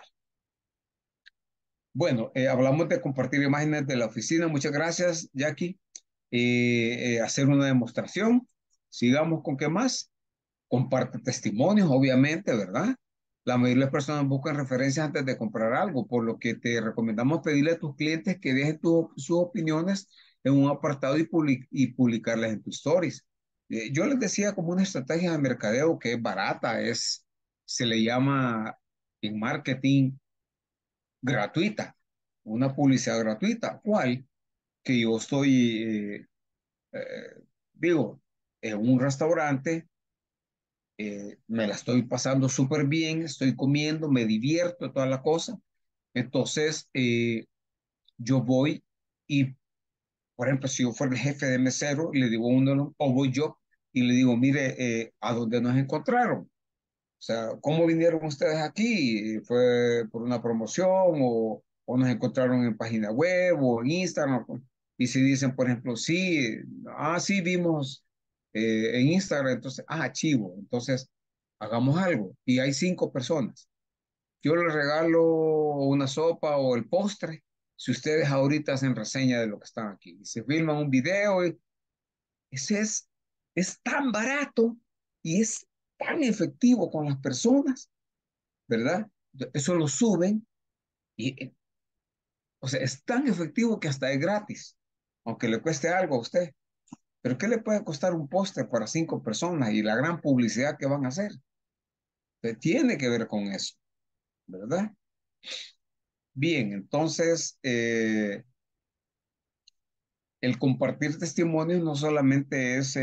Bueno, hablamos de compartir imágenes de la oficina. Muchas gracias, Jackie. Hacer una demostración. Sigamos con qué más. Comparte testimonios, obviamente, ¿verdad? La mayoría de las personas buscan referencias antes de comprar algo, por lo que te recomendamos pedirle a tus clientes que dejen sus opiniones en un apartado y publicarlas en tus stories. Yo les decía como una estrategia de mercadeo que es barata, se le llama en marketing gratuita, una publicidad gratuita. ¿Cuál? Que yo estoy, digo, en un restaurante me la estoy pasando súper bien, estoy comiendo, me divierto, toda la cosa. Entonces, yo voy y, por ejemplo, si yo fuera el jefe de mesero, le digo a uno, o voy yo y le digo, mire, ¿a dónde nos encontraron? O sea, ¿cómo vinieron ustedes aquí? ¿Fue por una promoción o nos encontraron en página web o en Instagram? Y si dicen, por ejemplo, sí, sí vimos en Instagram, entonces, chivo, entonces hagamos algo. Y hay 5 personas. Yo les regalo una sopa o el postre si ustedes ahorita hacen reseña de lo que están aquí. Y se filman un video. Ese es tan barato y es tan efectivo con las personas, ¿verdad? Eso lo suben y, o sea, es tan efectivo que hasta es gratis, aunque le cueste algo a usted. Pero ¿qué le puede costar un postre para 5 personas y la gran publicidad que van a hacer? Usted tiene que ver con eso, ¿verdad? Bien, entonces, el compartir testimonios no solamente es,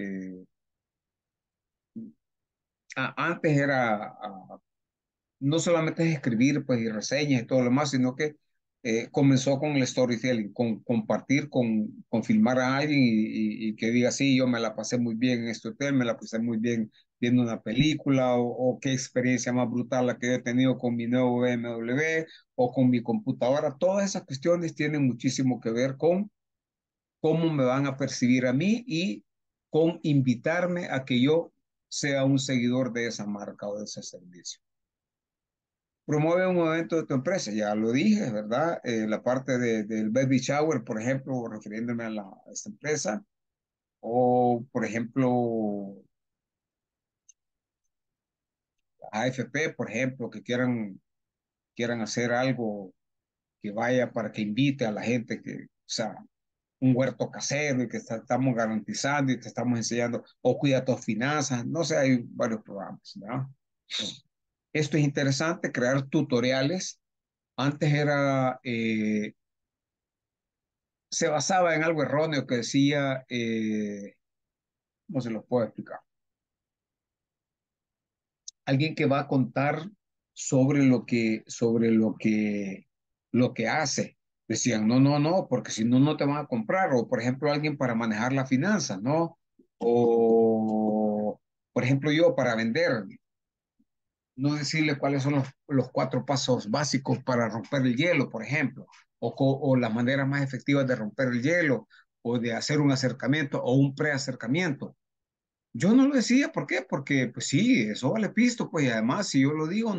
antes era no solamente es escribir pues, y reseñas y todo lo demás, sino que comenzó con el storytelling, con compartir, con filmar a alguien y que diga, sí, yo me la pasé muy bien en este hotel, me la pasé muy bien viendo una película, o qué experiencia más brutal la que he tenido con mi nuevo BMW o con mi computadora. Todas esas cuestiones tienen muchísimo que ver con cómo me van a percibir a mí y con invitarme a que yo sea un seguidor de esa marca o de ese servicio. Promueve un evento de tu empresa, ya lo dije, ¿verdad? La parte del baby shower, por ejemplo, refiriéndome a esta empresa, o por ejemplo, a AFP, por ejemplo, que quieran hacer algo que vaya para que invite a la gente, o sea, un huerto casero y que estamos garantizando y te estamos enseñando, o cuida tus finanzas, no sé, hay varios programas, ¿verdad? Esto es interesante, crear tutoriales. Antes se basaba en algo erróneo que decía, ¿cómo se lo puedo explicar? Alguien que va a contar sobre lo que hace. Decían, no, no, no, porque si no, no te van a comprar. O, por ejemplo, alguien para manejar la finanza, ¿no? O, por ejemplo, yo para vender, no decirle cuáles son los 4 pasos básicos para romper el hielo, por ejemplo, o las maneras más efectivas de romper el hielo, o de hacer un acercamiento o un preacercamiento. Yo no lo decía, ¿por qué? Porque, pues sí, eso vale pisto, pues, y además, si yo lo digo,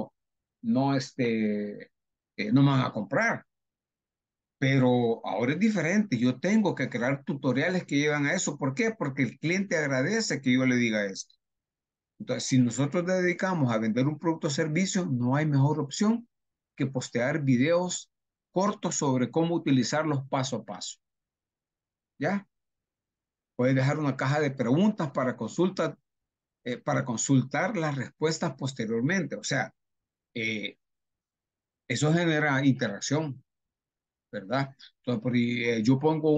no me van a comprar. Pero ahora es diferente, yo tengo que crear tutoriales que llevan a eso. ¿Por qué? Porque el cliente agradece que yo le diga esto. Entonces, si nosotros nos dedicamos a vender un producto o servicio, no hay mejor opción que postear videos cortos sobre cómo utilizarlos paso a paso. ¿Ya? Puedes dejar una caja de preguntas para consultar las respuestas posteriormente. O sea, eh, eso genera interacción, ¿verdad? Entonces, yo pongo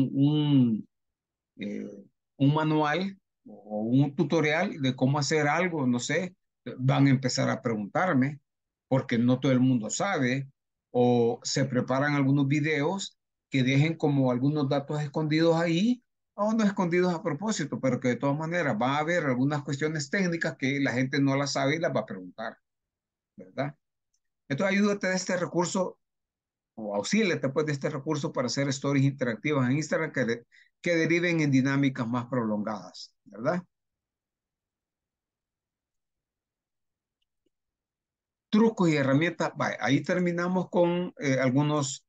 eh, un manual o un tutorial de cómo hacer algo, no sé, van a empezar a preguntarme porque no todo el mundo sabe, o se preparan algunos videos que dejen como algunos datos escondidos ahí, o no escondidos a propósito, pero que de todas maneras va a haber algunas cuestiones técnicas que la gente no las sabe y las va a preguntar, ¿verdad? Entonces ayúdate de este recurso o auxíliate pues de este recurso para hacer stories interactivas en Instagram que deriven en dinámicas más prolongadas, ¿verdad? Trucos y herramientas. Vaya, ahí terminamos con algunos,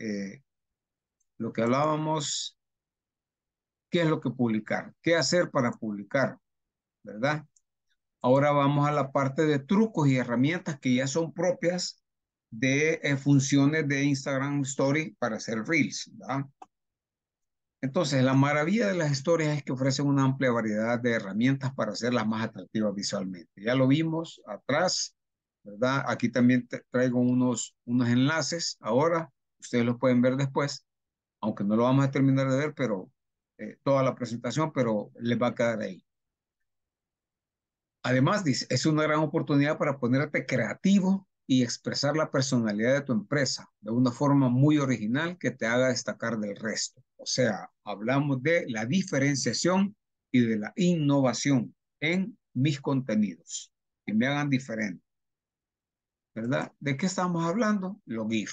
lo que hablábamos, qué es lo que publicar, qué hacer para publicar, ¿verdad? Ahora vamos a la parte de trucos y herramientas que ya son propias de funciones de Instagram Story para hacer Reels, ¿verdad? Entonces, la maravilla de las historias es que ofrecen una amplia variedad de herramientas para hacerlas más atractivas visualmente. Ya lo vimos atrás, ¿verdad? Aquí también traigo unos enlaces ahora, ustedes los pueden ver después, aunque no lo vamos a terminar de ver, pero toda la presentación, pero les va a quedar ahí. Además, dice, es una gran oportunidad para ponerte creativo y expresar la personalidad de tu empresa de una forma muy original que te haga destacar del resto. O sea, hablamos de la diferenciación y de la innovación en mis contenidos, que me hagan diferente, ¿verdad? ¿De qué estamos hablando? Los GIF.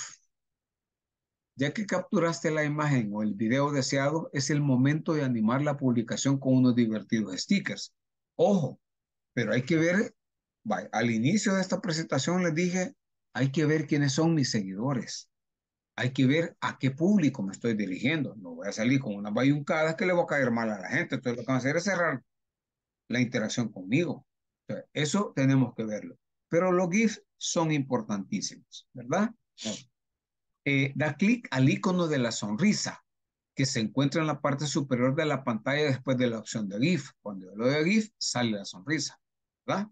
Ya que capturaste la imagen o el video deseado, es el momento de animar la publicación con unos divertidos stickers. Ojo, pero hay que ver, vaya, al inicio de esta presentación les dije, hay que ver quiénes son mis seguidores. Hay que ver a qué público me estoy dirigiendo. No voy a salir con una bayuncada que le voy a caer mal a la gente. Entonces lo que van a hacer es cerrar la interacción conmigo. O sea, eso tenemos que verlo. Pero los GIFs son importantísimos, ¿verdad? Da clic al icono de la sonrisa que se encuentra en la parte superior de la pantalla después de la opción de GIF. Cuando yo lo doy a GIF, sale la sonrisa, ¿verdad?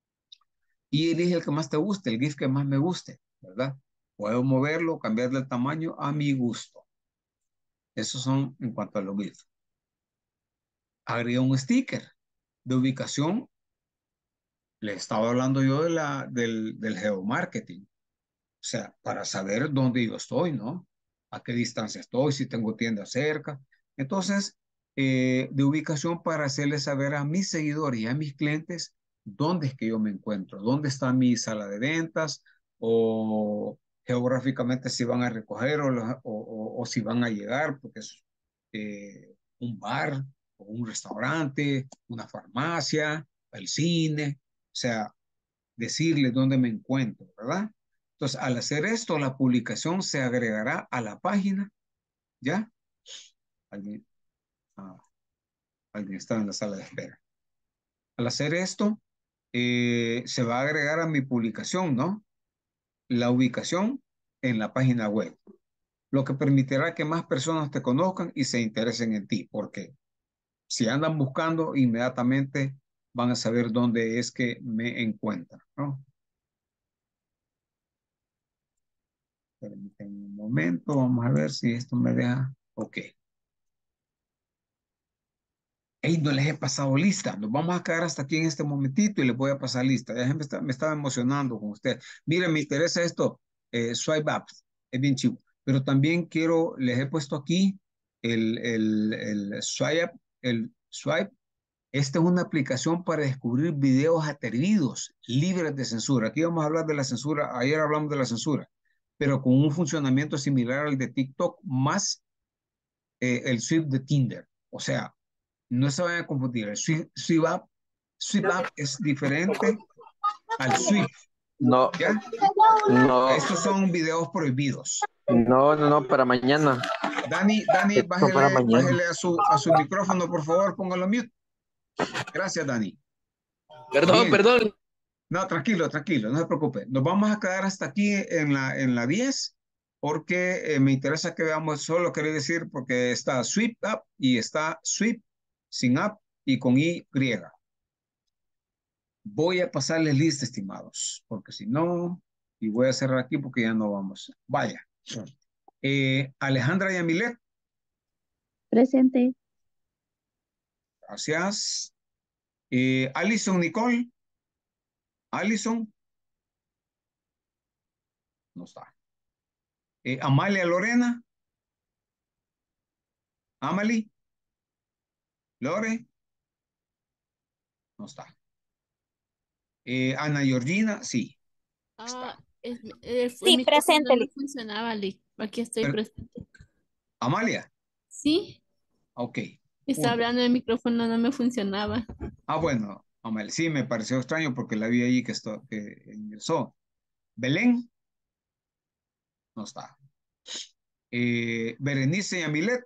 Y elige el que más te guste, el GIF que más me guste, ¿verdad? Puedo moverlo, cambiarle el tamaño a mi gusto. Esos son en cuanto a los GIF. Agrega un sticker de ubicación. Les estaba hablando yo del geomarketing. O sea, para saber dónde yo estoy, ¿no? A qué distancia estoy, si tengo tienda cerca. Entonces, de ubicación para hacerles saber a mis seguidores y a mis clientes dónde es que yo me encuentro, dónde está mi sala de ventas o geográficamente si van a recoger o si van a llegar, porque es un bar o un restaurante, una farmacia, el cine, o sea, decirles dónde me encuentro, ¿verdad? Entonces, al hacer esto, la publicación se agregará a la página, ¿ya? Alguien, ah, alguien está en la sala de espera. Al hacer esto, se va a agregar a mi publicación, ¿no? La ubicación en la página web, lo que permitirá que más personas te conozcan y se interesen en ti, porque si andan buscando, inmediatamente van a saber dónde es que me encuentran, ¿no? Permítanme un momento, vamos a ver si esto me deja. Ok. Hey, no les he pasado lista. Nos vamos a quedar hasta aquí en este momentito y les voy a pasar lista. Ya me estaba emocionando con usted. Miren, me interesa esto. Swipe up. Es bien chivo. Pero también quiero, les he puesto aquí el swipe. El swipe. Esta es una aplicación para descubrir videos atrevidos, libres de censura. Aquí vamos a hablar de la censura. Ayer hablamos de la censura, pero con un funcionamiento similar al de TikTok, más el swipe de Tinder. O sea, no se vayan a confundir. El sweep up es diferente al sweep, No, ¿ya? no, Estos son videos prohibidos. no, para mañana. Dani, Esto para mañana. bájele a su micrófono, por favor, póngalo mute. Gracias, Dani. Perdón, Bien. perdón. No, tranquilo, no se preocupe. Nos vamos a quedar hasta aquí en la 10 porque me interesa que veamos, solo quería decir, porque está sweep up y está sweep sin up y con Y griega. Voy a pasarles lista, estimados, porque si no, y voy a cerrar aquí porque ya no vamos. Vaya. Alejandra Yamilet, Presente. gracias. Alison Nicole, Alison, no está. Amalia Lorena, Amalie, Lore, no está. Ana Georgina, sí, está. El Sí, micrófono presente, no me Liz. funcionaba, Lick. Aquí estoy Pero, presente. Amalia, Sí, ok, estaba punto. hablando, el micrófono no me funcionaba. Bueno, Amalia, sí, me pareció extraño porque la vi ahí que ingresó. Belén, no está. Berenice Yamilet,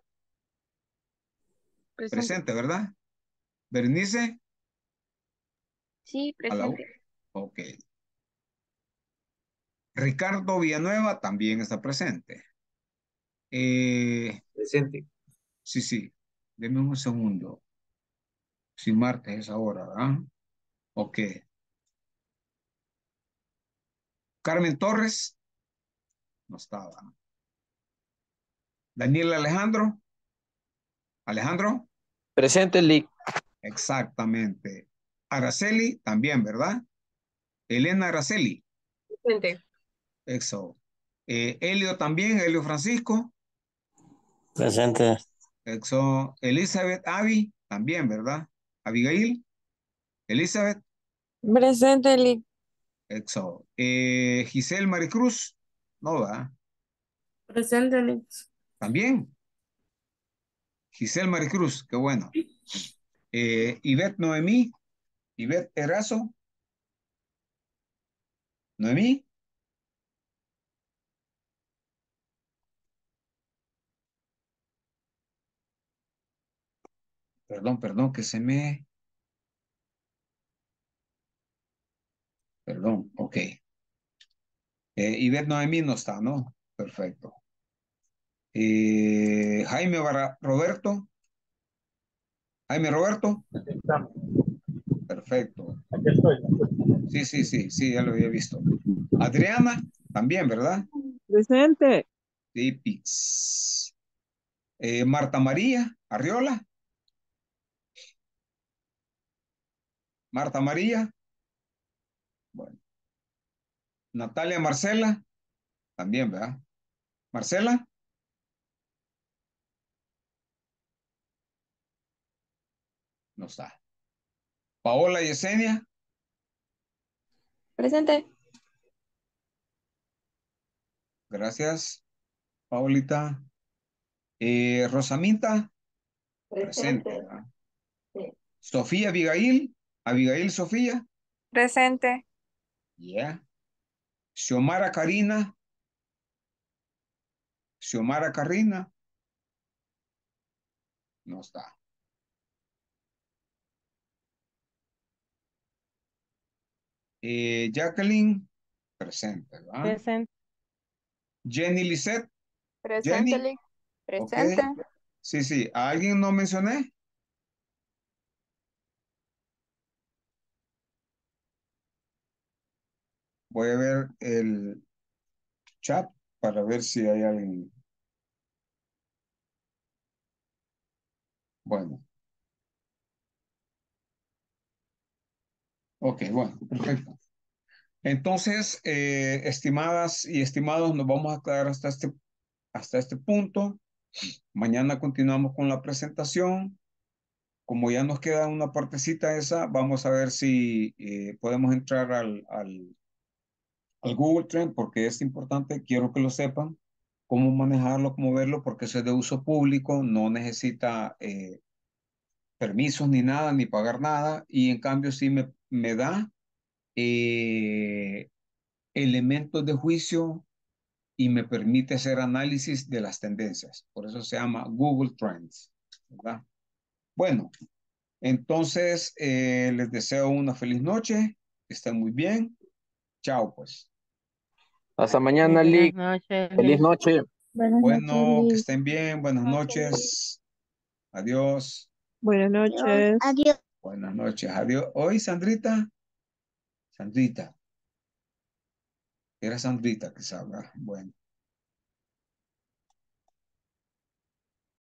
presente, ¿verdad? Berenice, Sí, a la U. presente. Ok. Ricardo Villanueva también está presente. Presente. Sí. Deme un segundo. Si martes es ahora, ¿verdad? Ok. Carmen Torres, no estaba. Daniel Alejandro, Presente, Lick. exactamente. Araceli, también, ¿verdad? Elena Araceli. Presente. Eso. Elio también, Elio Francisco. Presente. Eso. Elizabeth Avi, también, ¿verdad? Abigail. Elizabeth. Presente, Lick. Eso. Giselle Maricruz. No, ¿verdad? Presente, Lick. También. Giselle Maricruz, qué bueno. Ivette Noemí. Ivette Erazo. Noemí. Perdón, que se me... Perdón, ok. Ivette Noemí no está, ¿no? Perfecto. Jaime Roberto. Jaime Roberto. Perfecto. Sí, ya lo había visto. Adriana, también, ¿verdad? Presente. Sí, Pix. Marta María Arriola. Marta María. Bueno. Natalia Marcela, también, ¿verdad? Marcela. No está. Paola Yesenia. Presente. Gracias, Paulita. Rosaminta. Presente, ¿verdad? Sí. Sofía Abigail. Abigail Sofía. Presente. Yeah. Xiomara Karina. Xiomara Karina. No está. Jacqueline. Presente, ¿verdad? Presente. Jenny Lisette. Presente, Jenny. Lick. Ok. Presente. Sí. ¿A alguien no mencioné? Voy a ver el chat para ver si hay alguien. Bueno. Ok, bueno, perfecto. Entonces, estimadas y estimados, nos vamos a quedar hasta este punto. Mañana continuamos con la presentación. Como ya nos queda una partecita esa, vamos a ver si podemos entrar al Google Trend, porque es importante, quiero que lo sepan, cómo manejarlo, cómo verlo, porque eso es de uso público, no necesita permisos ni nada, ni pagar nada, y en cambio sí me da elementos de juicio y me permite hacer análisis de las tendencias. Por eso se llama Google Trends, ¿verdad? Bueno, entonces les deseo una feliz noche, que estén muy bien. Chao, pues. Hasta mañana, Buenas Lick. noches, Feliz Lick. noche. Buenas noches, Bueno, que Lick. estén bien, buenas noches. Adiós. Buenas noches. Adiós. Buenas noches, adiós. Hoy, Sandrita. Sandrita. Era Sandrita que se habla. Bueno.